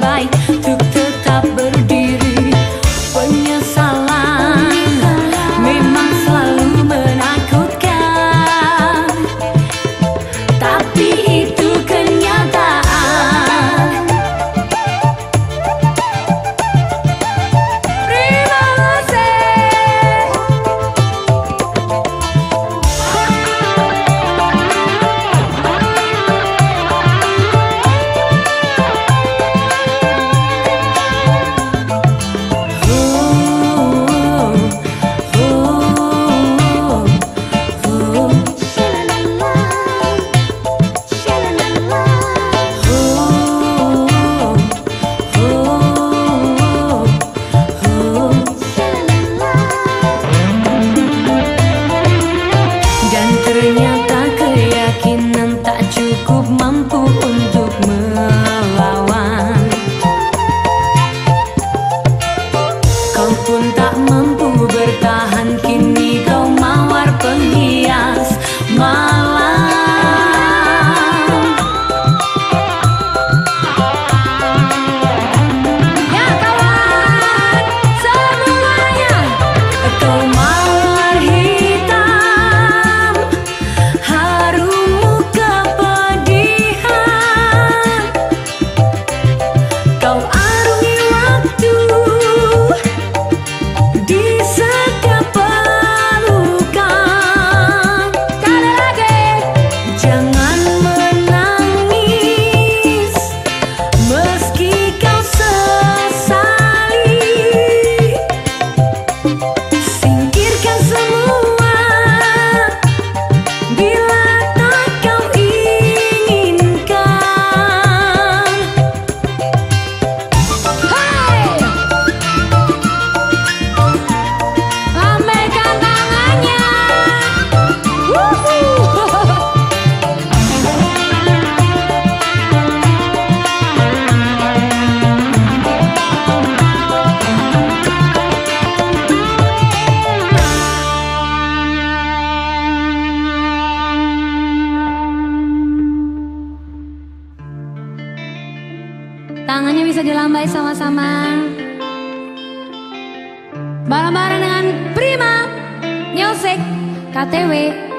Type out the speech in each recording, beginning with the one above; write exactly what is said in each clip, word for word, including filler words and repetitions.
terbaik untuk tetap berdiri. Penyesalan memang selalu menakutkan, tapi itu kenyataan. Terima kasih. Dan ternyata keyakinan tak cukup mampu untuk melawan. Kau pun tak mampu bertahan, kini kau mawar penghias malam. Ya kawan semuanya, kau mawar hitam, harummu kepedihan. Kau arungi waktu di setiap pelukan. Sekali lagi, jangan menangis meski kau sesali. Singkirkan semua bila tak kau inginkan. Hai, lambaikan tangannya. Wuhu. Tangannya bisa dilambai sama-sama. Bareng-bareng dengan Prima Music K T W.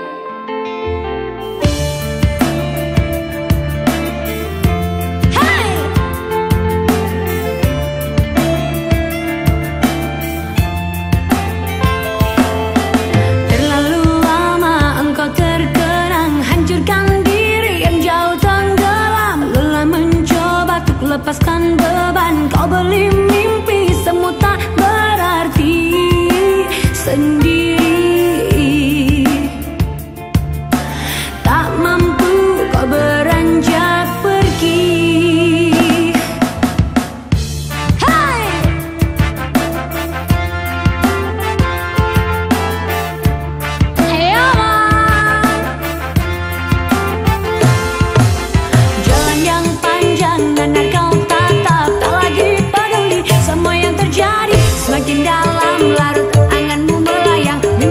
Hai. Terlalu lama engkau terkenang, hancurkan diri yang jauh tenggelam. Lelah mencoba untuk lepaskan beban, kau beli mimpi semu tak berarti sendiri. Tak mampu kau beranjak pergi. Hai. Ayo man. Jalan yang panjang dan kau tatap, tak lagi peduli semua yang terjadi. Semakin dalam larut anganmu melayang.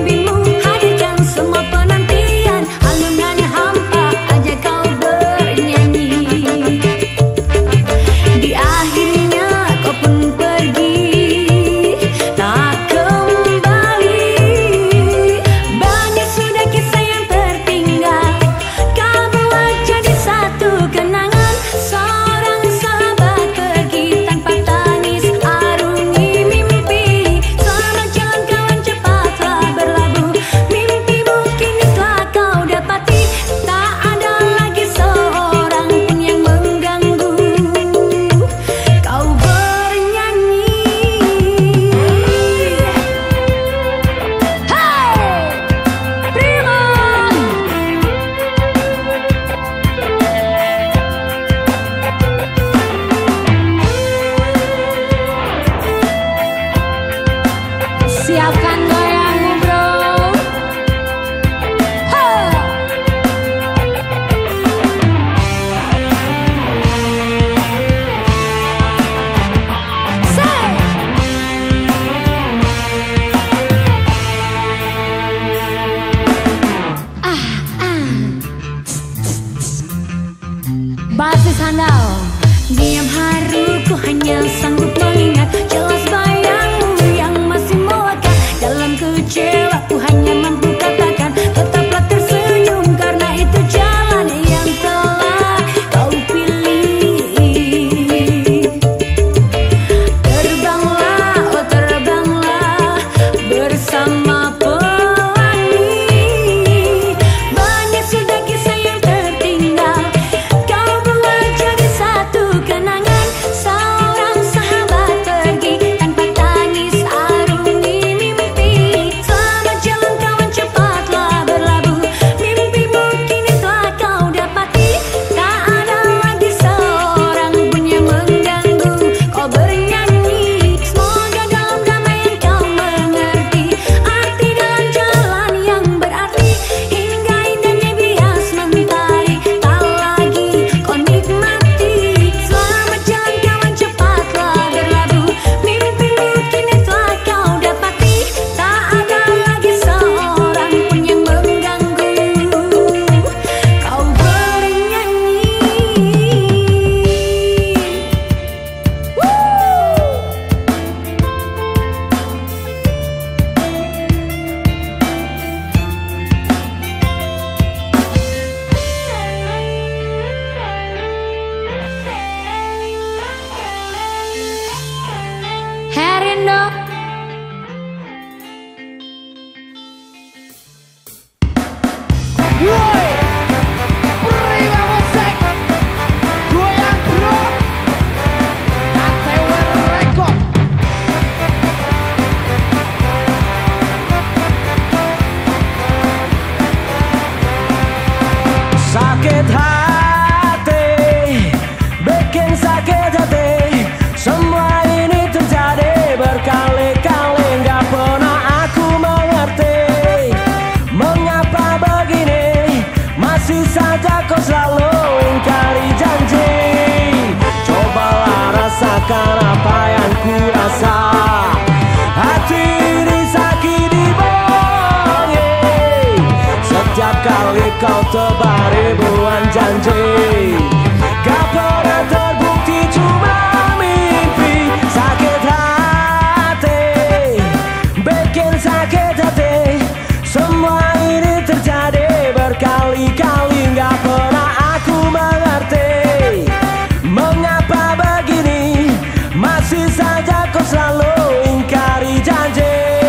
kau tebar ribuan janji. Kau pernah terbukti cuma mimpi. Sakit hati, bikin sakit hati. Semua ini terjadi berkali-kali, gak pernah aku mengerti. Mengapa begini, masih saja kau selalu ingkari janji.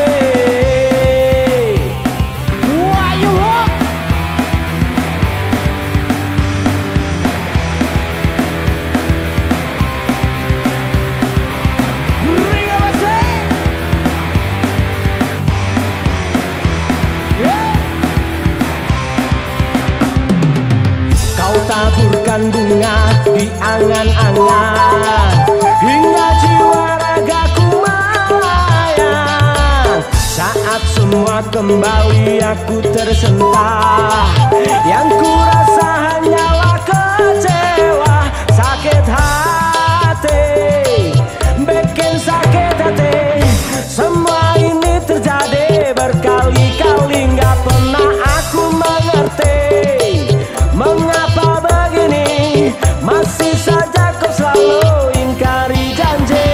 Taburkan bunga di angan-angan hingga jiwa ragaku melayang. Saat semua kembali aku tersentak, yang ku rasa hanyalah kecewa. Sakit hati, bikin sakit hati. Semua ini terjadi berkali-kali, gak pernah aku mengerti. Mengapa begini, masih saja kau selalu ingkari janji.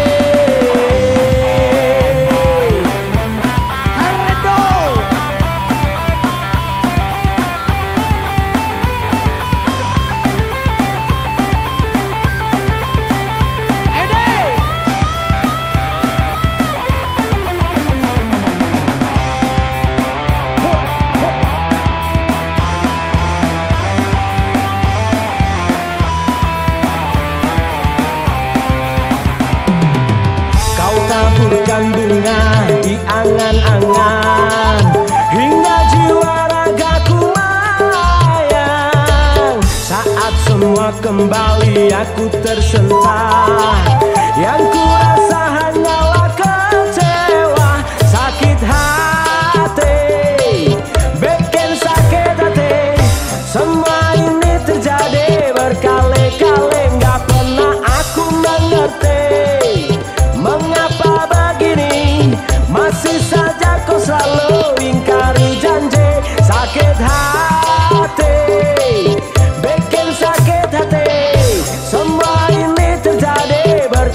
Aredo. Ede. Taburkan bunga di angan-angan hingga jiwa ragaku melayang. Saat semua kembali aku tersentak, yang ku rasa hanyalah kecewa. Sakit hati, bikin sakit hati. Semua ini terjadi berkali-kali, gak pernah aku mengerti. Mengapa begini, masih saja kau selalu ingkari janji. Sakit hati, bikin sakit hati. Semua ini terjadi ber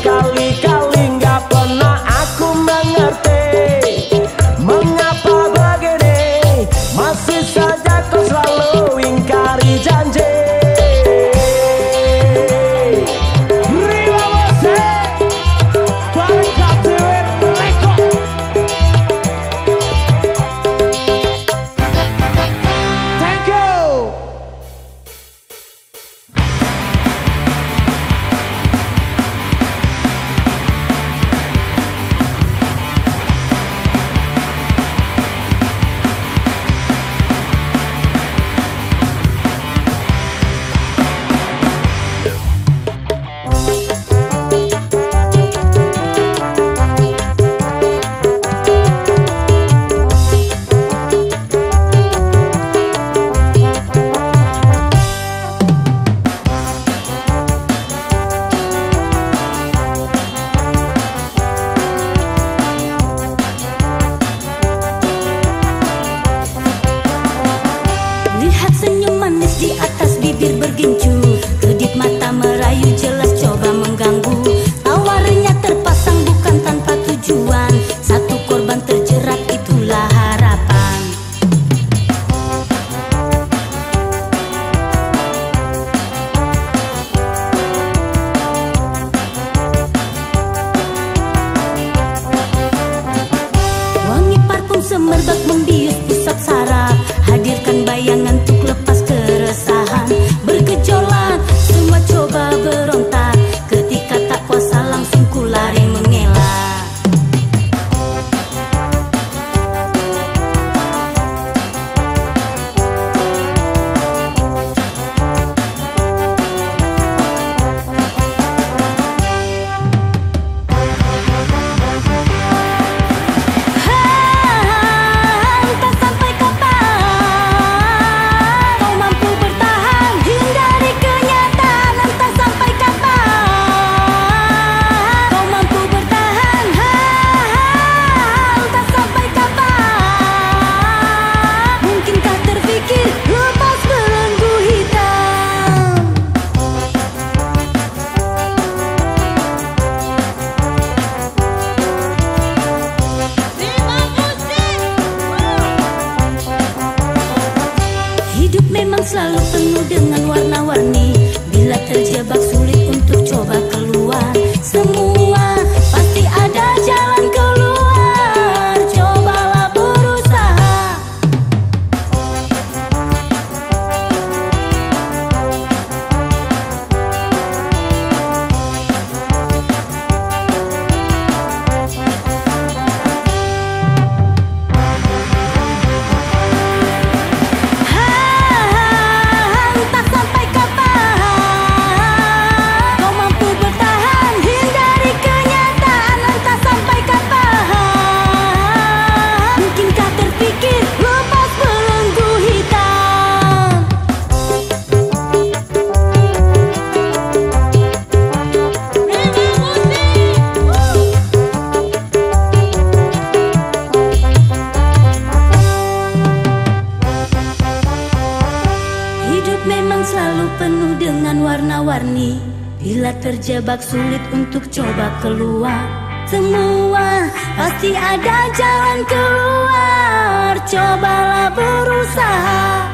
Bila terjebak sulit untuk coba keluar, semua pasti ada jalan keluar. Cobalah berusaha.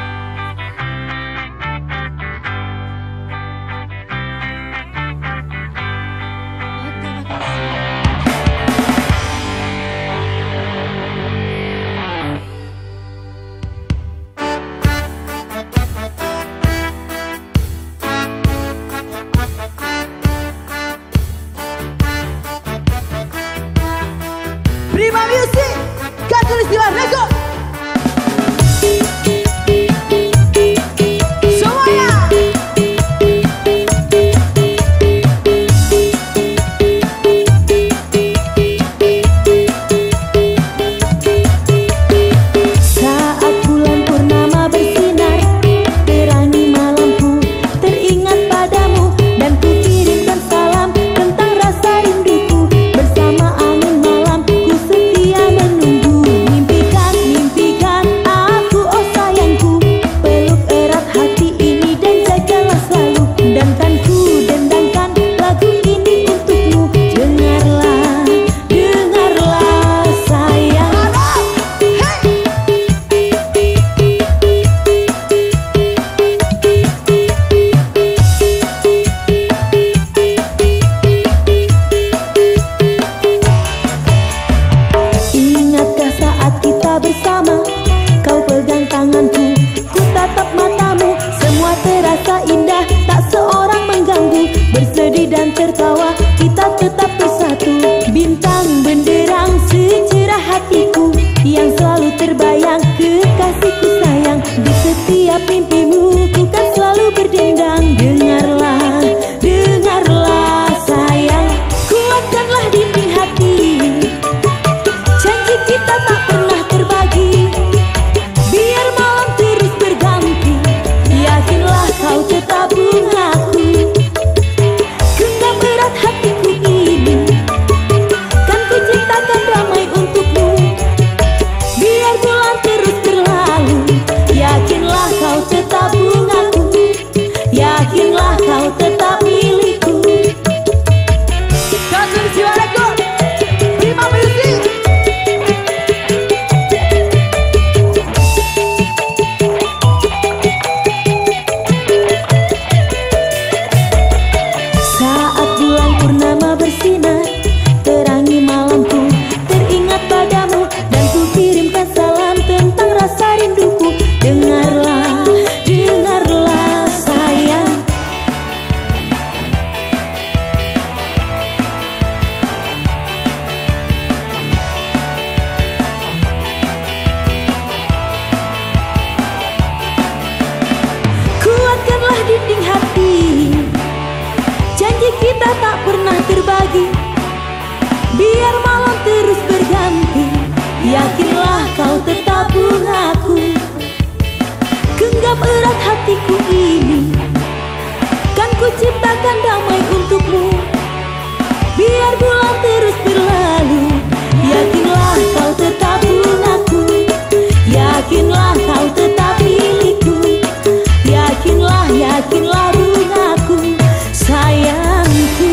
Prima Music, Khatulistiwa Record. Bersama kau pegang tanganku, ku tatap matamu, semua terasa indah, tak seorang mengganggu. Bersedih dan tertawa, kita tetap bersatu. Bintang benderang secerah hatiku, yang selalu terbayang, kekasihku sayang. Di setiap mimpimu, ku kan selalu berdendang. Dengarlah, dengarlah sayang, kuatkanlah dinding hati. Janji kita tak pernah terbagi, biar malam terus berganti. Yakinlah kau tetap bungaku, genggam erat hatiku ini, kan ku ciptakan damai untukmu. Biar bulan terus berlalu, yakinlah kau tetap bungaku, yakinlah kau tetap milikku. Khatulistiwa Record, Prima Music. Bersinar, terangi malamku, teringat padamu, dan ku kirimkan salam tentang rasa rinduku. Dengarlah, dengarlah sayang. Kuatkanlah dinding hati, janji kita tak pernah terbagi, biar malam terus berganti. Yakinlah kau tetap bungaku, genggam erat hatiku ini, kan ku ciptakan damai untukmu. Biar bulan terus berlalu, yakinlah kau tetap bungaku, yakinlah kau tetap milikku. Yakinlah, yakinlah bungaku, sayangku.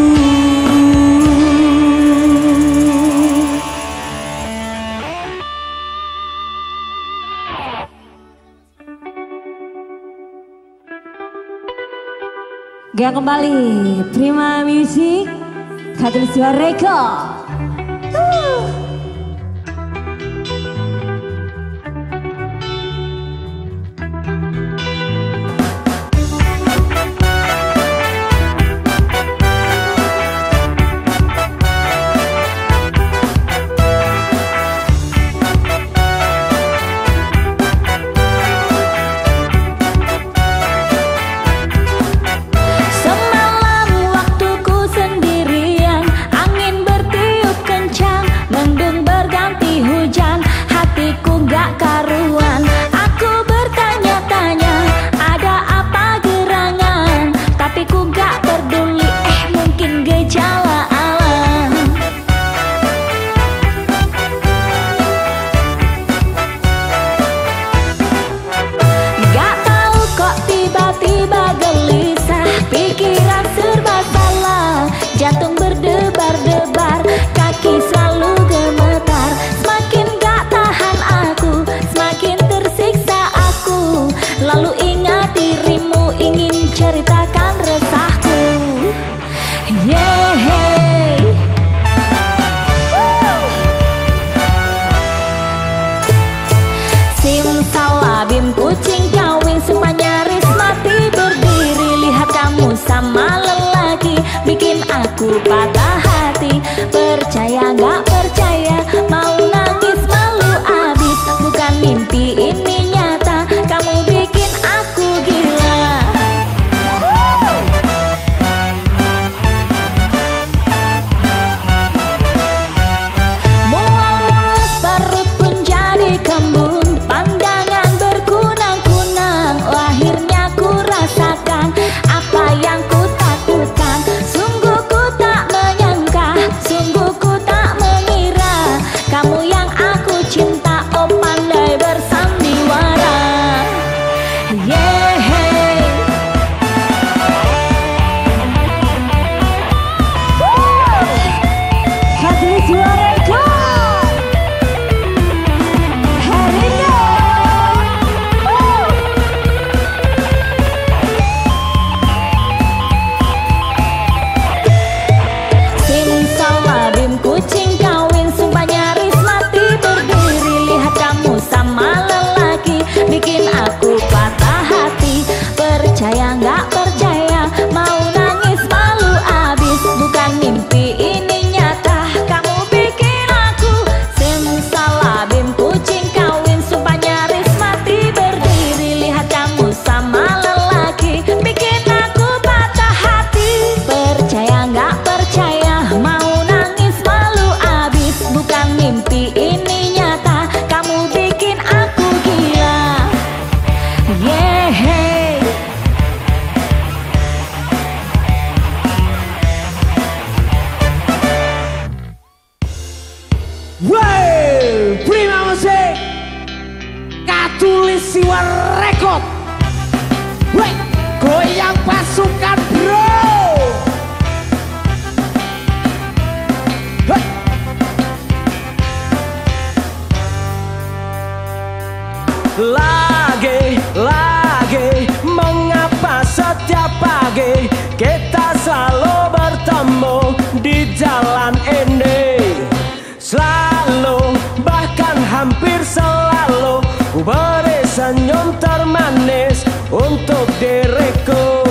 Gak kembali Prima Music, Khatulistiwa Record. uh. Semalam waktuku sendirian, angin bertiup berdebar-debar, kaki selalu gemetar. Semakin gak tahan aku, semakin tersiksa aku. Lalu ingat dirimu, ingin ceritakan resahku. Yeah, hey. Simsalabim, kucing kawin sumpah nyaris mati berdiri. Lihat kamu sama lelaki, bikin aku patah hati. Percaya gak percaya, mau nangis malu abis. Bukan mimpi ini nyata, kamu bikin aku gila. Mual mulus perut pun jadi kembung, pandangan berkunang-kunang. Akhirnya ku rasakan apa yang ku takutkan. Sungguh ku tak menyangka, sungguh ku tak mengira, kamu yang aku cinta, oh pandai bersandiwara. Yeah, hey. Hati suaraku, harinya. Simsalabim, kucing kawin sumpah nyaris mati berdiri. Lihat kamu sama lelaki, bikin aku patah hati. Percaya gak percaya, mau nangis malu abis. Bukan mimpi ini nyata, kamu bikin aku. Simsalabim, kucing kawin sumpah nyaris mati berdiri. Lihat kamu sama lelaki, bikin aku patah hati. Percaya gak percaya, mau nangis malu abis. Bukan mimpi ini nyata, kamu bikin aku gila. Yeah, hey. Wey, prima musik Katulis Siwa Rekod. Wey, goyang pasukan bro. Hey. Lagi, lagi, mengapa setiap pagi kita selalu bertemu di jalan ini? Selalu, bahkan hampir selalu, ku beri senyum termanis untuk diriku.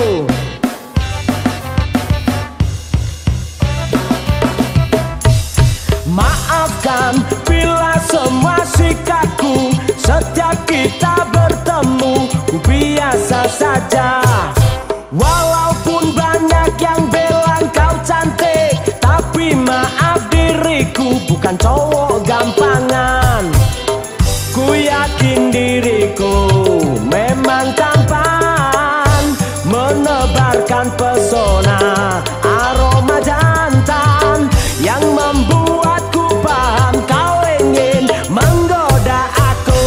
Maafkan bila semua sikapku setiap kita bertemu ku biasa saja. Walaupun banyak yang bilang kau cantik, tapi maaf diriku bukan cowok gampangan. Ku yakin diriku memang tampan, menebarkan pesona aroma jantan yang membuatku paham kau ingin menggoda aku.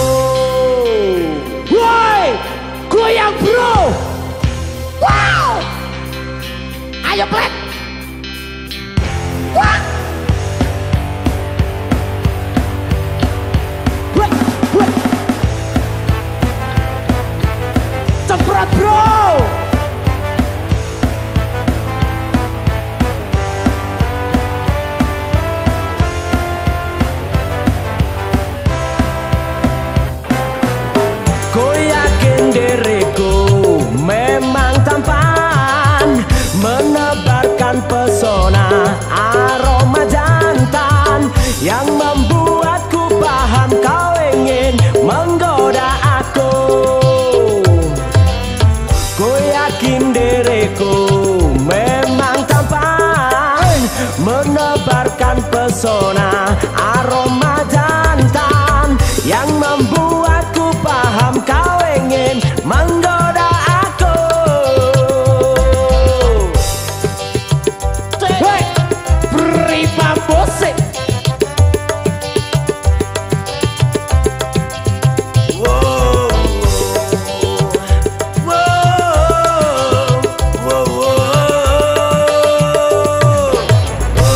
Woi, goyang bro. Wow, ayo plek. Wah. Wah, wah. Cepet bro. Ku yakin diriku memang tampan, menebarkan pesona aroma jantan yang membuatku paham kau ingin menggoda aku. Ku yakin diriku memang tampan, menebarkan pesona aroma jantan yang membuatku paham kau ingin menggoda aku. Hey, prima musik. Wow, wow, wow, wow.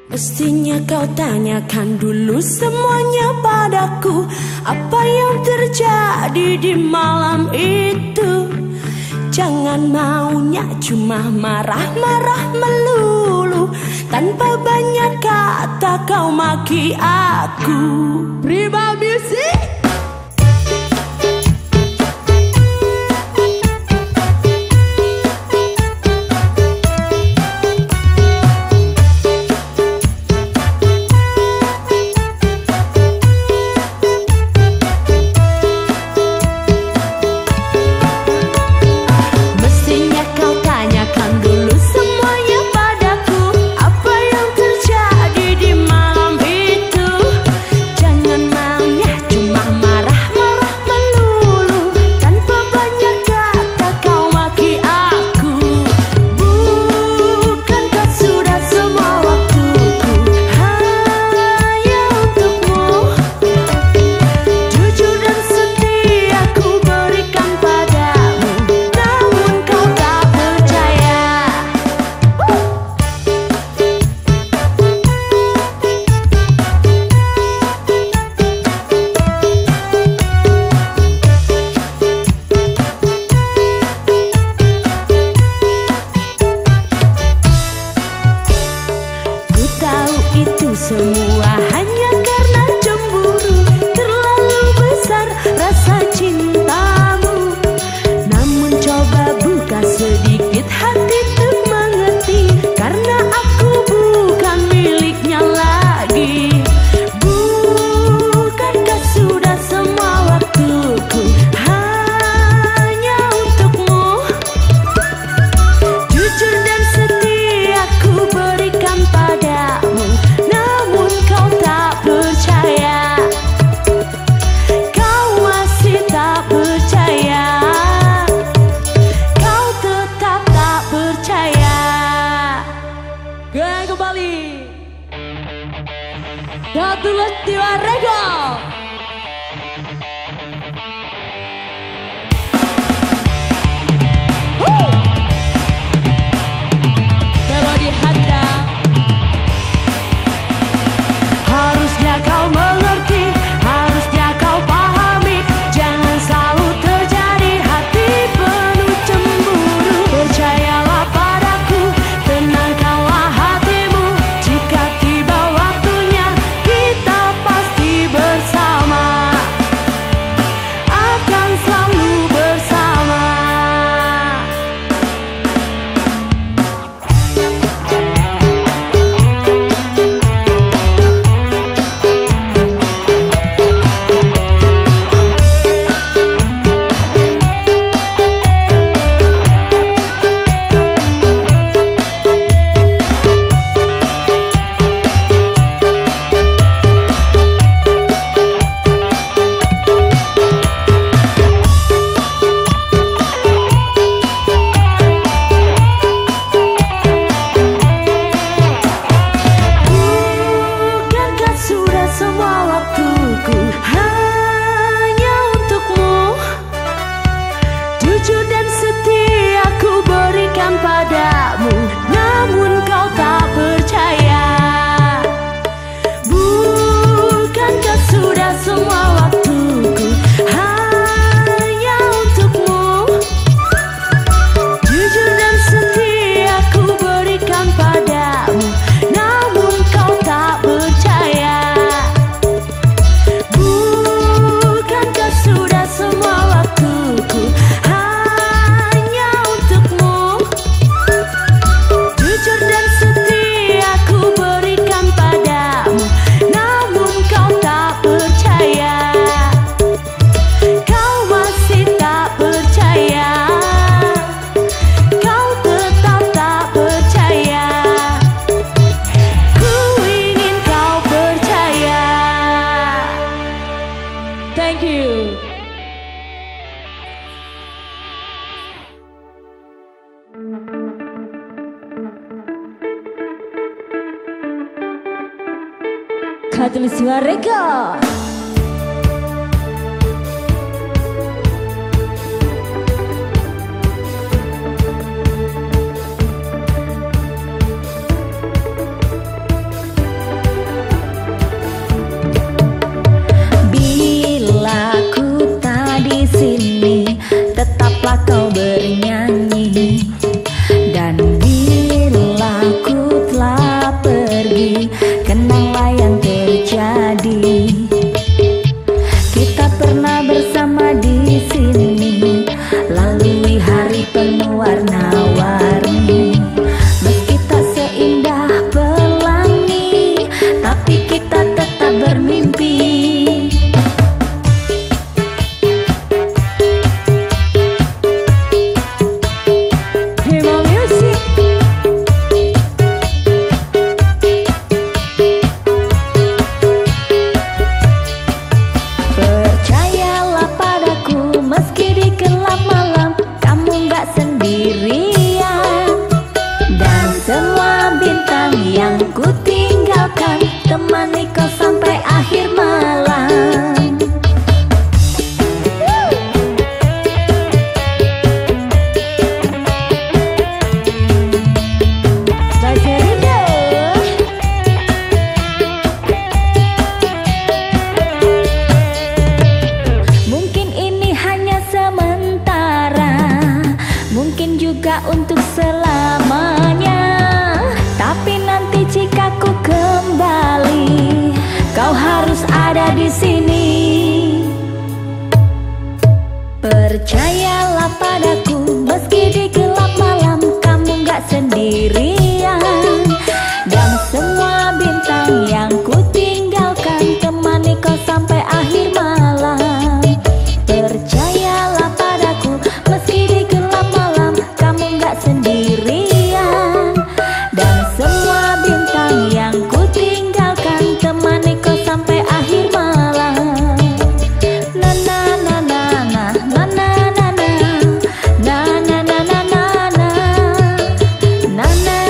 Mestinya kau tanyakan dulu semuanya padaku, apa yang terjadi di malam itu. Jangan maunya cuma marah-marah melulu, tanpa banyak kata kau maki aku. Prima Music. Semua hanya karena cemburu, terlalu besar rasa cintamu. Namun coba buka sedikit hati untuk mengerti, karena aku bukan miliknya lagi. Bukankah sudah semua waktuku hanya untukmu? Jujur dan setia ku berikan padamu, namun kau tak percaya. Kau masih tak percaya. Kau tetap tak percaya. Gang kembali Datu Lestiwa Rego. Melodi Handa. Harusnya kau mengerti, harusnya kau pahami, jangan selalu terjadi hati penuh cemburu. Percayalah padaku, tenangkanlah hatimu, jika tiba waktunya kita pasti bersama, akan selalu bersama. Bukankah sudah semua waktuku hanya untukmu? Jujur dan setia ku berikan padamu, namun kau tak percaya. Bukankah sudah semua waktuku hanya untukmu? Jujur dan setia ku berikan padamu, namun kau tak percaya. Bukankah sudah semua waktuku hanya untukmu? Jujur dan setia ku berikan padamu, namun kau tak percaya. Kau masih tak percaya. Kau tetap tak percaya. Ku ingin kau percaya. Thank you. Katulistiwa Record. kembali. Kau harus ada di sini. Percayalah padaku, meski di gelap malam kamu gak sendirian. Dan semua bintang yang ku tinggalkan temani kau sampai akhir malam. Percayalah padaku, meski di gelap malam kamu gak sendirian. Dan semua bintang yang ku tinggalkan temani kau sampai akhir malam. Na na na na na na na na na na na na na na na na na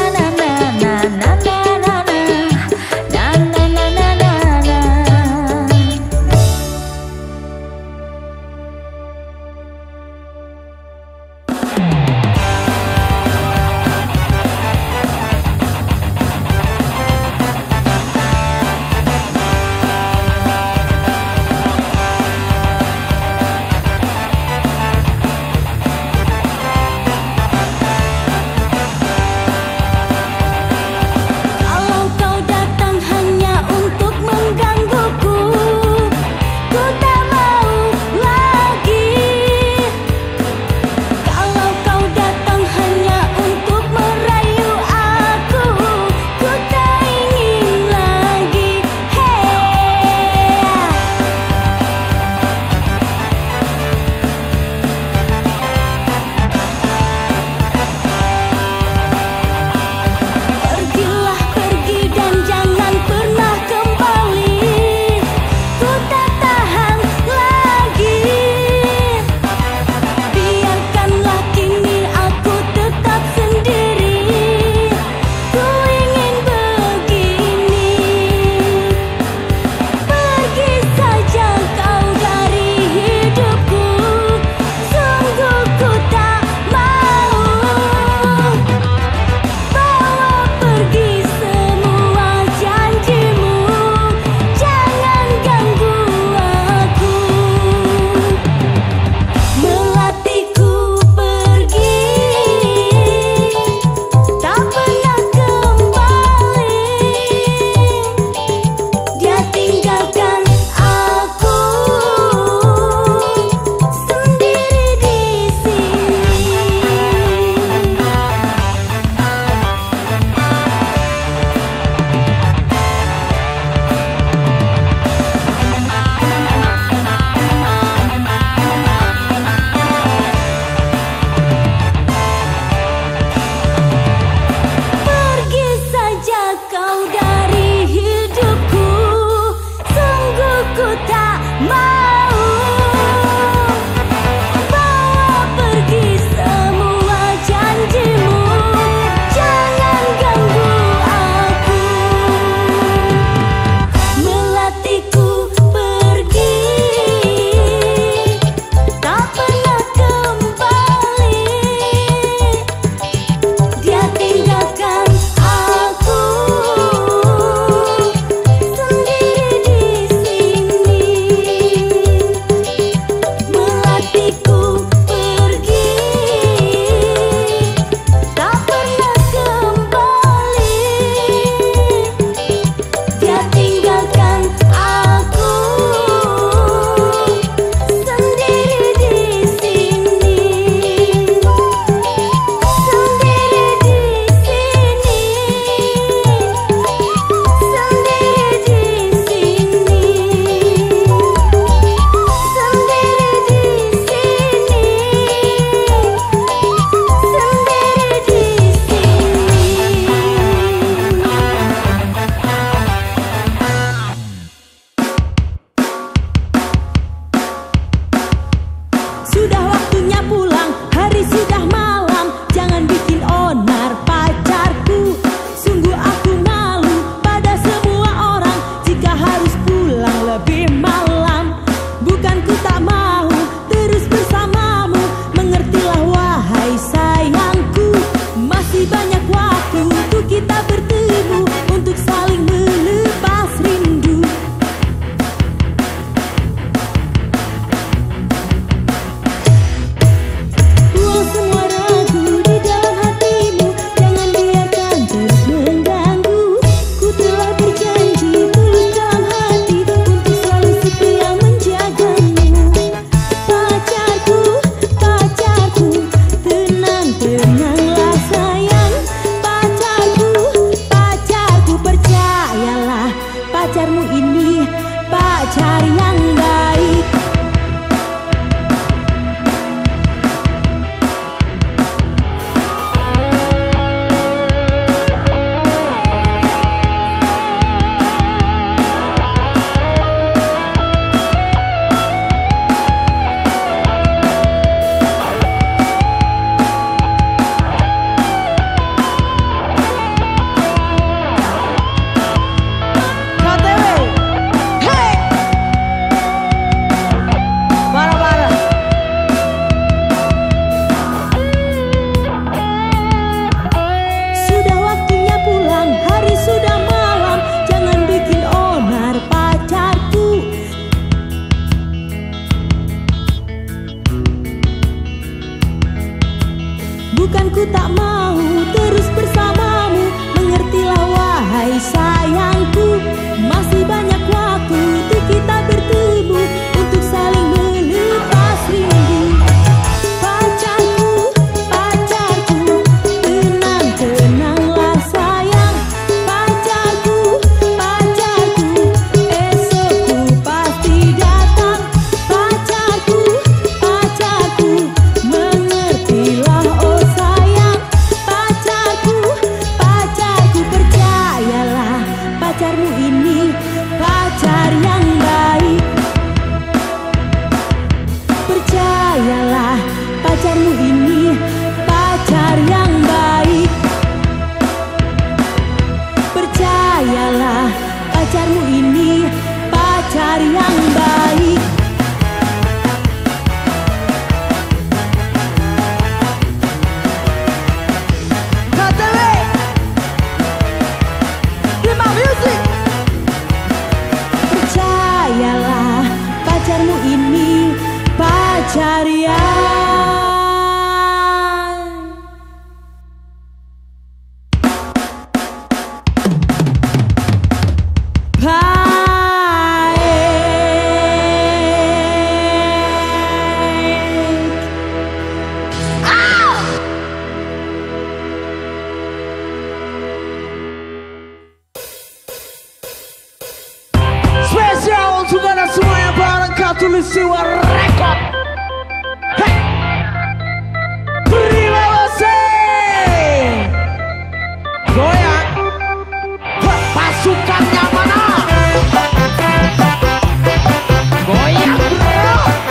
pacarmu ini pacar yang baik. Bukan ku tak mau terus bersamamu, mengertilah wahai sayangku. Masih banyak waktu untuk kita bertemu, untuk saling melepas rindu. Pacarku, pacarku, tenang-tenanglah sayang. Pacarku, pacarku, esok ku pasti datang. Pacarku, pacarku, mengertilah oh sayang. Pacarku, pacarku, percayalah pacarmu ini pacar yang baik. Percayalah pacarmu ini pacar yang baik. Percayalah pacarmu ini pacar yang baik. Percayalah pacarmu ini pacar yang Spesial untuk anda semua yang bareng Khatulistiwa Record. Hey, terima kasih. Goyang, pasukannya mana? Goyang bro.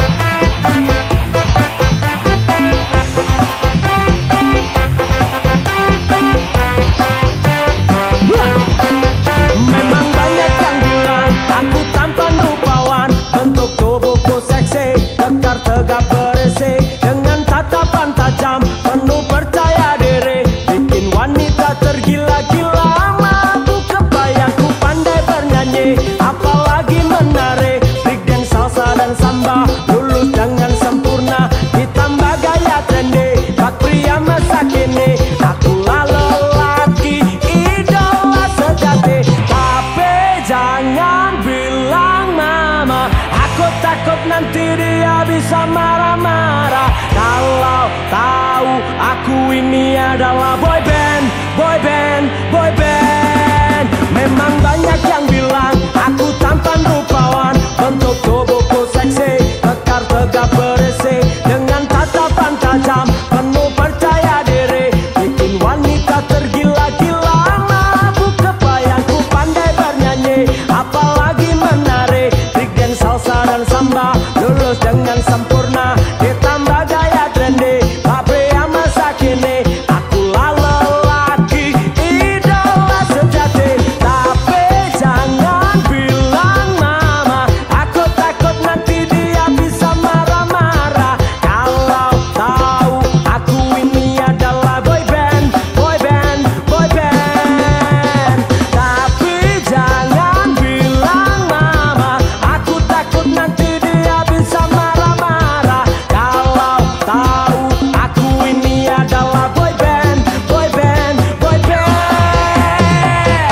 Memang banyak yang bilang aku tampan rupawan, bentuk tubuhku seksi, kekar tegap berisi, dengan tatapan tajam, penuh percaya diri, bikin wanita tergila-gila. Mampu kebayang ku pandai bernyanyi, apalagi menari, breakdance, salsa dan samba, lulus dengan sempurna, ditambah gaya trendy, bak pria masa kini, akulah lelaki idola sejati. Tapi jangan bilang mama, aku takut nanti dia bisa marah-marah kalau tahu aku ini adalah boy band, boy band, boy band. Memang banyak yang bilang aku tampan rupawan, bentuk tubuhku seksi, kekar tegap berisi, dengan tatapan tajam, penuh percaya diri, bikin wanita tergila-gila. Mampu kebayang ku pandai bernyanyi, apalagi menari, breakdance, salsa dan samba, lulus dengan sempurna, ditambah gaya trendy, tak pria masa kini, akulah lelaki idola sejati. Tapi jangan bilang mama, aku takut nanti dia bisa marah-marah kalau tahu aku ini adalah boy band, boy band, boy band. Tapi jangan bilang mama, aku takut nanti dia bisa marah-marah kalau tahu aku ini adalah boy band, boy band, boy band.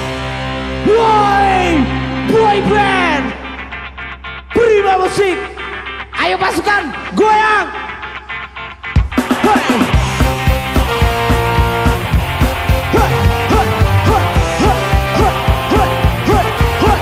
Boy, boy band. Prima musik. Ayo pasukan, goyang. Hey. Hey, hey, hey, hey, hey, hey, hey,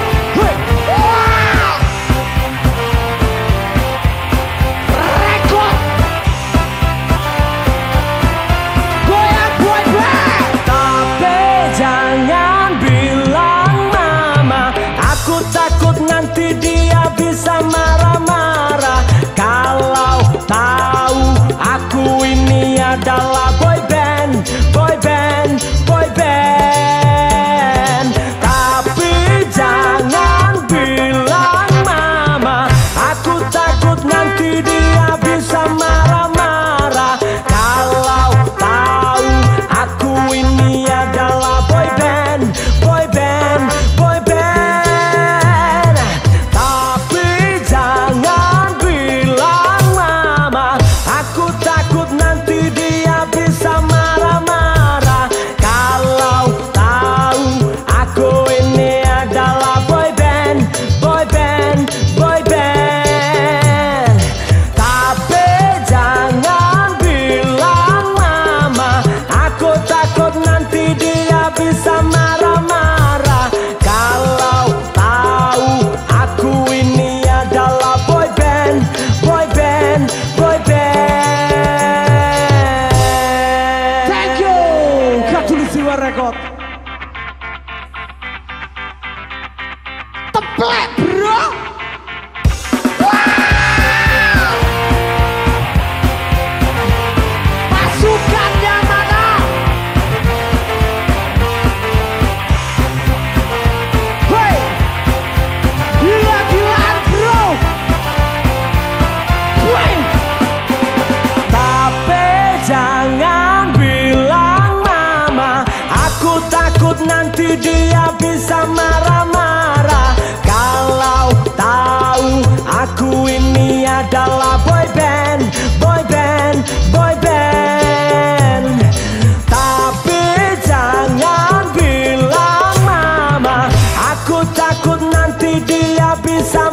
Plek bro. Pasukannya mana? Hei, gila-gilaan bro. Hei. Tapi jangan bilang mama, aku takut nanti dia bisa marah-marah kalau tahu aku ini adalah boy band, boy band, boy band. Tapi jangan bilang mama, aku takut nanti dia bisa